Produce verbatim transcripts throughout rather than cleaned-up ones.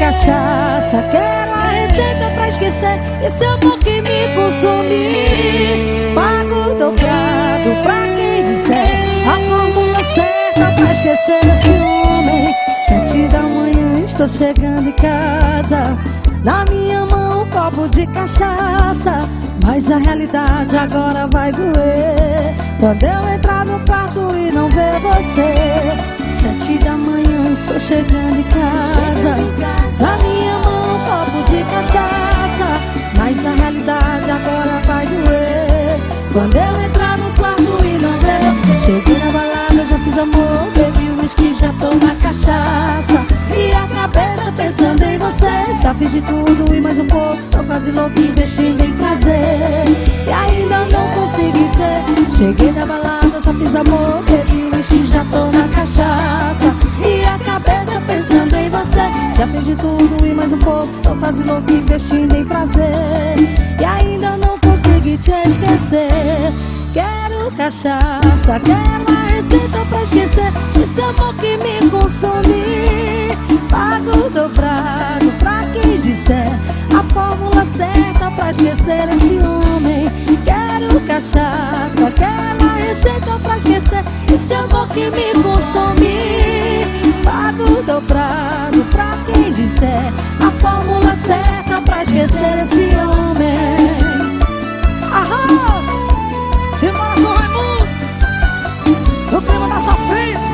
cachaça, quero a receita pra esquecer esse amor que me consome. Pago dobrado pra quem disser a fórmula certa pra esquecer esse homem. Sete da manhã estou chegando em casa, na minha mão um copo de cachaça. Mas a realidade agora vai doer quando eu entrar no quarto e não ver você. Sete da manhã estou chegando em casa, na minha mão um copo de cachaça. Mas a realidade agora vai doer quando eu entrar no quarto e não ver você. Cheguei na balada, já fiz amor, bebi uísque, já tô na cachaça. E a cabeça pensando em você. Já fiz de tudo e mais um pouco, estou quase louco investindo em prazer. E ainda não consegui te. Cheguei na balada, já fiz amor, bebi uísque, já tô na cachaça. E a cabeça pensando em você. Já fiz de tudo e mais um pouco, estou quase louco investindo em prazer. E ainda não consegui te esquecer. Quero cachaça, quero a receita pra esquecer esse amor que me consome. Pago dobrado pra quem disser a fórmula certa pra esquecer esse homem. Quero cachaça, quero a receita pra esquecer esse amor que me consome. Pago dobrado pra quem disser a fórmula certa pra esquecer esse homem. Arroz! Simbora, João Raimundo! No clima da sofrência.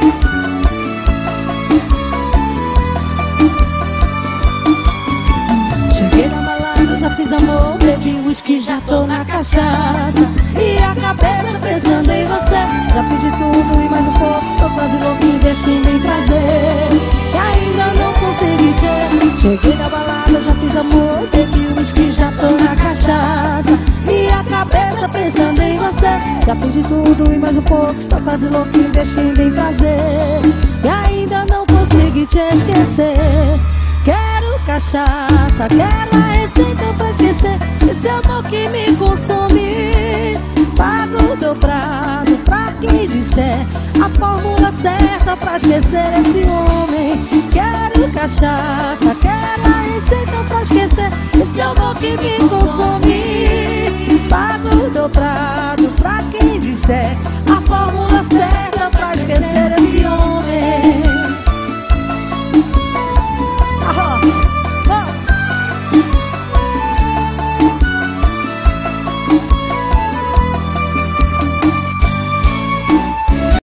Cheguei na balada, já fiz amor, bebi uísque, já tô na cachaça. E a cabeça pensando em você. Já fiz de tudo e mais um pouco, estou quase louco investindo em prazer. E ainda não consegui te. Cheguei na balada, já fiz amor, bebi uísque, já tô na cachaça. E a cabeça pensando em você. Já fiz de tudo e mais um pouco, estou quase louco investindo em prazer. E ainda não consegui te esquecer. Quero cachaça, quero a receita pra esquecer esse amor que me consome. Pago dobrado pra quem disser a fórmula certa pra esquecer esse homem. Quero cachaça, quero a receita pra esquecer esse amor que me consome. Pago dobrado pra quem disser